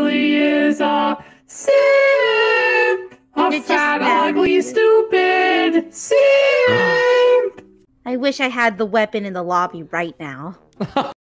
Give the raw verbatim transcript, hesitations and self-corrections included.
really is a simp. A You're fat, just mad. ugly, stupid simp. I wish I had the weapon in the lobby right now.